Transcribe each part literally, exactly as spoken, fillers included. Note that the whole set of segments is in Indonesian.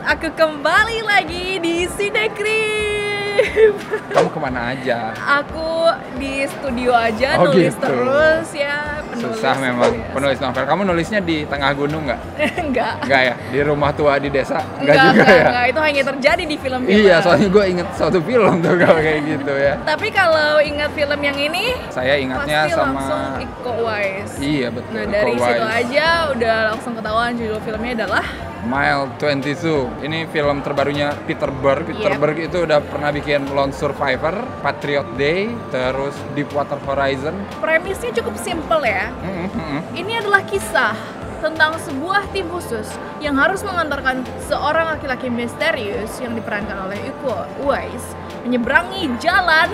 aku kembali lagi di Sinekrip. Kamu kemana aja? Aku di studio aja, Oh, nulis gitu. terus ya. Penulis Susah memang ya. penulis novel. Kamu nulisnya di tengah gunung nggak? Enggak. Enggak ya? Di rumah tua di desa? Enggak, Enggak, juga enggak, ya? enggak. Itu hanya terjadi di film-film. Iya, soalnya gue inget suatu film tuh kalau kayak gitu ya. Tapi kalau ingat film yang ini, Saya ingatnya pasti sama langsung Iko Uwais. Iya betul. Nah dari Iko situ Uwais. aja udah langsung ketahuan judul filmnya adalah Mile dua puluh dua. Ini film terbarunya Peter Berg. Peter Yep. Berg itu udah pernah bikin Lone Survivor, Patriot Day, terus Deepwater Horizon. Premisnya cukup simple ya. Mm-mm. Ini adalah kisah tentang sebuah tim khusus yang harus mengantarkan seorang laki-laki misterius yang diperankan oleh Iko Uwais menyeberangi jalan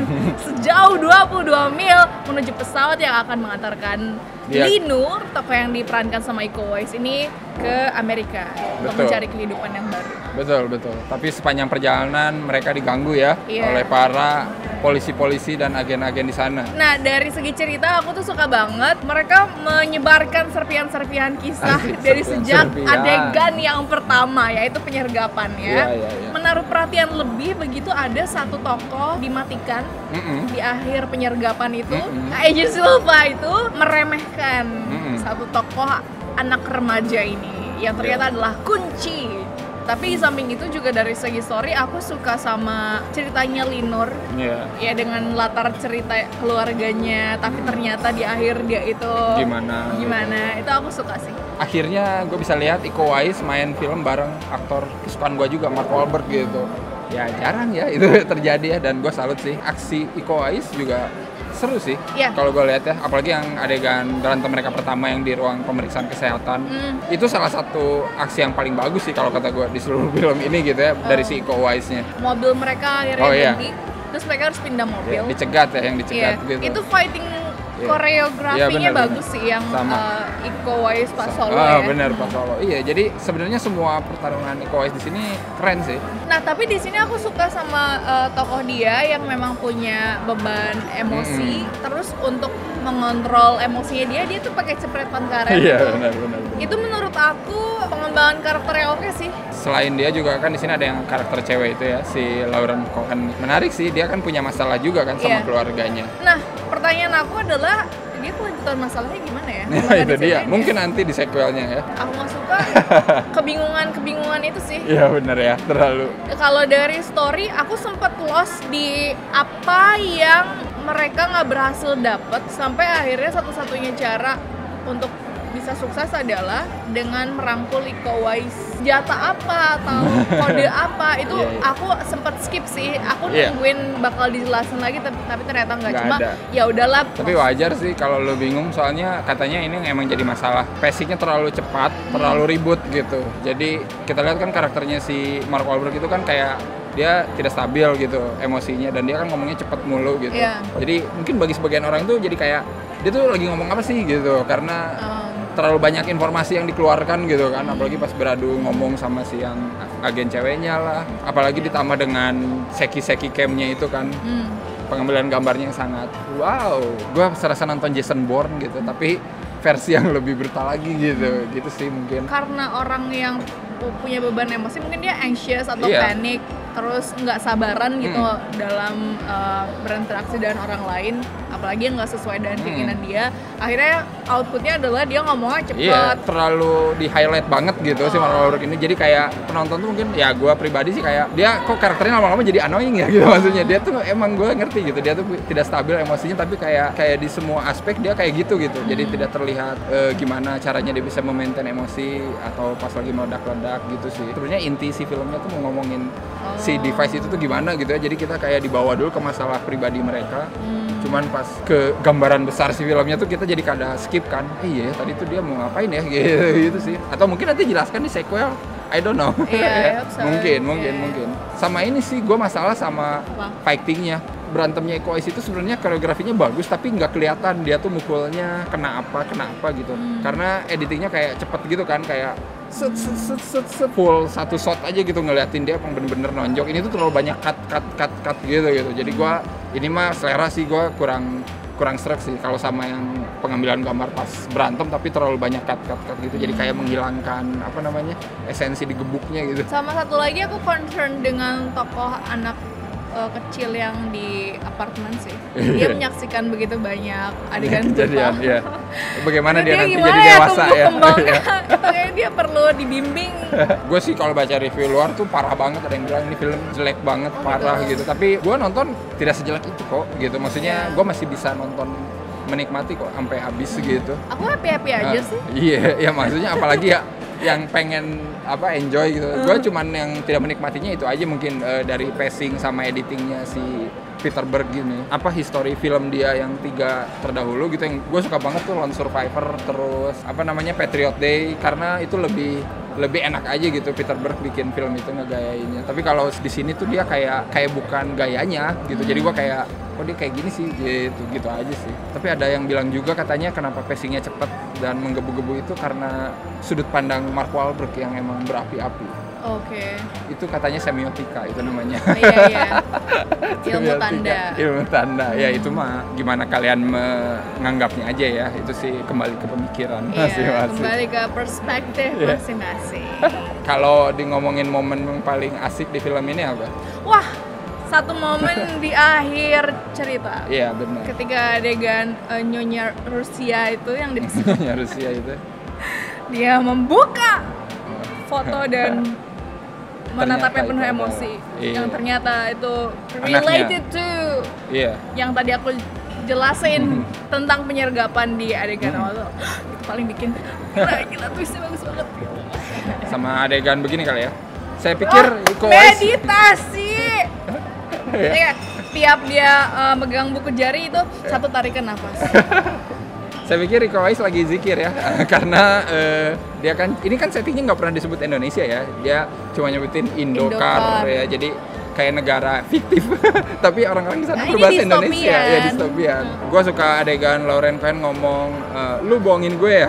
sejauh dua puluh dua mil menuju pesawat yang akan mengantarkan Dia- Linur, tokoh yang diperankan sama Iko Uwais ini, ke Amerika untuk Betul. mencari kehidupan yang baru. Betul, betul. Tapi sepanjang perjalanan mereka diganggu ya Iya. oleh para polisi-polisi dan agen-agen di sana. Nah, dari segi cerita aku tuh suka banget mereka menyebarkan serpihan-serpihan kisah Asik, dari serpihan-serpihan. sejak adegan yang pertama, yaitu penyergapan ya. Iya, iya, iya. Menaruh perhatian lebih begitu ada satu tokoh dimatikan Mm-mm. di akhir penyergapan itu. Mm-mm. Agent Silva itu meremehkan Mm-mm. satu tokoh anak remaja ini yang ternyata Iya. adalah kunci. Tapi di samping itu juga dari segi story aku suka sama ceritanya Linur. Iya. Ya dengan latar cerita keluarganya, tapi ternyata di akhir dia itu Gimana? gimana, itu aku suka sih. Akhirnya gue bisa lihat Iko Uwais main film bareng aktor kesukaan gue juga, Mark Wahlberg gitu. Ya jarang ya itu terjadi ya, dan gue salut sih. Aksi Iko Uwais juga seru sih Iya. kalau gue lihat ya, apalagi yang adegan berantem mereka pertama yang di ruang pemeriksaan kesehatan. Hmm. Itu salah satu aksi yang paling bagus sih kalau kata gue di seluruh film ini gitu ya, dari si Iko Uwaisnya. Mobil mereka akhirnya Oh, iya. berhenti, terus mereka harus pindah mobil. Ya, dicegat ya, yang Iya, dicegat gitu. itu fighting Iya. koreografinya Iya, benar, bagus sih yang Sama. uh, Iko Uwais Pak Solo Ah, ya. bener Pak Solo. Iya, jadi sebenarnya semua pertarungan Iko Uwais di sini keren sih. Nah, tapi di sini aku suka sama uh, tokoh dia yang memang punya beban emosi, terus untuk mengontrol emosinya dia, dia tuh pakai cepretan karet. Iya, tuh. benar benar. benar. Itu menurut aku pengembangan karakternya oke sih. Selain dia juga kan di sini ada yang karakter cewek itu ya, si Lauren Cohen. Menarik sih, dia kan punya masalah juga kan sama Iya. keluarganya. Nah, pertanyaan aku adalah dia kelanjutan masalahnya gimana ya? Nah, Apakah itu dia. diceritain ya? Mungkin nanti di sequelnya ya. Aku nggak suka kebingungan-kebingungan itu sih. Iya bener ya, terlalu. Kalau dari story, aku sempat lost di apa yang mereka nggak berhasil dapat sampai akhirnya satu-satunya cara untuk bisa sukses adalah dengan merangkul Iko Uwais. Senjata apa atau kode apa itu Iya, iya. aku sempat skip sih. Aku Iya. nungguin bakal dijelasin lagi tapi, tapi ternyata nggak. Nggak Cuma ada. ya udahlah. Tapi wajar sih kalau lo bingung, soalnya katanya ini emang jadi masalah. Pacingnya terlalu cepat, terlalu ribut gitu. Jadi kita lihat kan karakternya si Mark Wahlberg itu kan kayak dia tidak stabil gitu emosinya, dan dia kan ngomongnya cepet mulu gitu. Iya. Jadi mungkin bagi sebagian orang tuh jadi kayak dia tuh lagi ngomong apa sih gitu, karena um, terlalu banyak informasi yang dikeluarkan gitu kan, apalagi pas beradu ngomong sama si yang agen ceweknya lah, apalagi ditambah dengan seki-seki camnya itu kan, hmm. pengambilan gambarnya yang sangat wow. Gue serasa nonton Jason Bourne gitu, tapi versi yang lebih brutal lagi gitu, gitu sih mungkin. Karena orang yang pu- punya beban emosi mungkin dia anxious atau Iya. panik, terus nggak sabaran gitu Hmm. dalam uh, berinteraksi dengan orang lain, apalagi yang nggak sesuai dengan Hmm. keinginan dia. Akhirnya outputnya adalah dia ngomongnya cepet. Iya, terlalu di highlight banget gitu si Mark Wahlberg ini. Jadi kayak penonton tuh mungkin, ya gue pribadi sih kayak dia kok karakternya lama-lama jadi annoying ya gitu. Maksudnya dia tuh emang gue ngerti gitu, dia tuh tidak stabil emosinya, tapi kayak kayak di semua aspek dia kayak gitu gitu. Jadi Hmm. tidak terlihat eh, gimana caranya dia bisa memaintain emosi atau pas lagi meledak-ledak gitu sih. Sebenarnya inti si filmnya tuh mau ngomongin si device itu tuh gimana gitu ya. Jadi kita kayak dibawa dulu ke masalah pribadi mereka. Hmm. Cuman pas ke gambaran besar si filmnya tuh kita jadi kada skip kan. Eh, iya tadi tuh dia mau ngapain ya gitu, gitu sih. Atau mungkin nanti jelaskan di sequel. I don't know. Iya, I hope so. mungkin, mungkin, Iya. mungkin. Sama ini sih gue masalah sama Apa? fightingnya. Berantemnya Iko Uwais itu sebenarnya koreografinya bagus, tapi nggak kelihatan dia tuh mukulnya kena apa, kena apa gitu. Hmm. Karena editingnya kayak cepet gitu kan, kayak set set set set set full satu shot aja gitu ngeliatin dia emang bener-bener nonjok. Ini tuh terlalu banyak cut cut cut cut gitu gitu. Jadi gua ini mah selera sih, gua kurang kurang serak sih kalau sama yang pengambilan gambar pas berantem tapi terlalu banyak cut cut cut gitu, jadi kayak menghilangkan apa namanya esensi digebuknya gitu. Sama satu lagi aku concern dengan tokoh anak uh, kecil yang di apartemen sih. Dia menyaksikan begitu banyak adegan kejadian, ya. Bagaimana dia, dia nanti jadi ya dewasa ya. Itu kayak dia perlu dibimbing. Gue sih kalau baca review luar tuh parah banget, ada yang bilang ini film jelek banget, oh, parah gitu. gitu. Tapi gue nonton tidak sejelek itu kok gitu. Maksudnya gue masih bisa nonton menikmati kok sampai habis hmm. gitu. Aku happy-happy aja uh, sih. Iya, ya maksudnya apalagi ya yang pengen apa enjoy gitu. Hmm. Gue cuman yang tidak menikmatinya itu aja mungkin uh, dari pacing sama editingnya si Peter Berg gini. Apa history film dia yang tiga terdahulu gitu yang gue suka banget tuh, Lone Survivor, terus apa namanya Patriot Day, karena itu lebih lebih enak aja gitu Peter Berg bikin film itu ngegayainnya. Tapi kalau di sini tuh dia kayak kayak bukan gayanya gitu. Jadi gue kayak oh dia kayak gini sih gitu gitu aja sih. Tapi ada yang bilang juga katanya kenapa pacingnya cepet dan menggebu-gebu itu karena sudut pandang Mark Wahlberg yang emang berapi-api. Oke. Okay. Itu katanya semiotika itu namanya. Oh, iya iya. Ilmu tanda. Ilmu tanda. Hmm. Ya itu mah gimana kalian menganggapnya aja ya. Itu sih kembali ke pemikiran iya, masing-masing. Kembali ke perspektif yeah. masing-masing. Kalau di ngomongin momen yang paling asik di film ini apa? Wah, satu momen di akhir cerita. Iya benar. Ketika adegan uh, Nyonya Rusia itu yang di Nyonya Rusia itu. Dia membuka foto dan menatapnya penuh emosi, iya. yang ternyata itu related Anaknya. to iya. yang tadi aku jelasin tentang penyergapan di adegan awal. Hmm. Itu paling bikin gila, gila twistnya bagus banget. Sama adegan begini kali ya. Saya pikir oh, Iko meditasi. Ya, tiap dia uh, megang buku jari itu satu tarikan nafas. Saya pikir Iko Uwais lagi zikir ya, karena uh, dia kan, ini kan settingnya nggak pernah disebut Indonesia ya, dia cuma nyebutin Indokar, Indokar. ya, jadi kayak negara fiktif, tapi orang-orang di sana nah, berbahasa Indonesia, ya distopian. Hmm. Gue suka adegan Lauren Cohen ngomong, e, lu bohongin gue ya.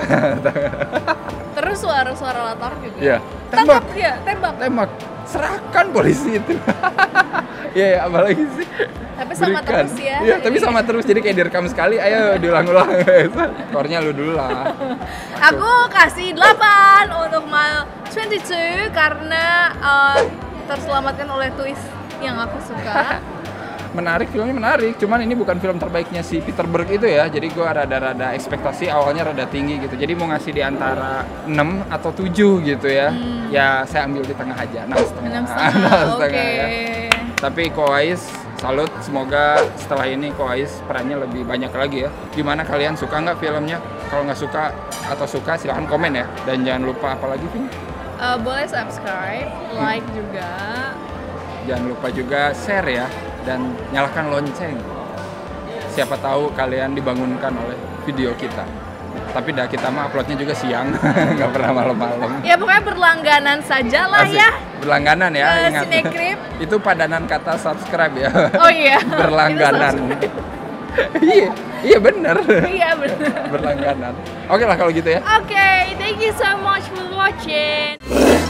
Terus suara-suara latar juga. Ya. Tembak dia, tembak. Tembak. Serahkan polisi itu. Iya, ya, apalagi sih. Tapi sama Berikan. terus ya. Iya, tapi sama terus. Jadi kayak direkam sekali, ayo diulang-ulang. Skornya lu dulu lah. Aku kasih delapan untuk Mile dua puluh dua karena uh, terselamatkan oleh twist yang aku suka. Menarik, filmnya menarik. Cuman ini bukan film terbaiknya si Peter Berg itu ya. Jadi gue rada-rada ekspektasi awalnya rada tinggi gitu. Jadi mau ngasih di antara enam atau tujuh gitu ya. Hmm. Ya saya ambil di tengah aja, enam setengah. enam setengah, oke. Okay. Ya. Tapi Iko Uwais, salut. Semoga setelah ini Iko Uwais perannya lebih banyak lagi ya. Gimana kalian, suka nggak filmnya? Kalau nggak suka atau suka silahkan komen ya. Dan jangan lupa apa lagi, Vin? Uh, boleh subscribe, like hmm. juga. Jangan lupa juga share ya. Dan nyalakan lonceng. Siapa tahu kalian dibangunkan oleh video kita. Tapi dah kita mah uploadnya juga siang, nggak pernah malam-malam. Ya pokoknya berlangganan saja lah ya. Berlangganan ya, uh, ingat. Cinecrip. Itu padanan kata subscribe ya. Oh iya. Berlangganan. Iya, iya benar. Iya benar. Berlangganan. Oke lah kalau gitu ya. Oke, okay, thank you so much for watching.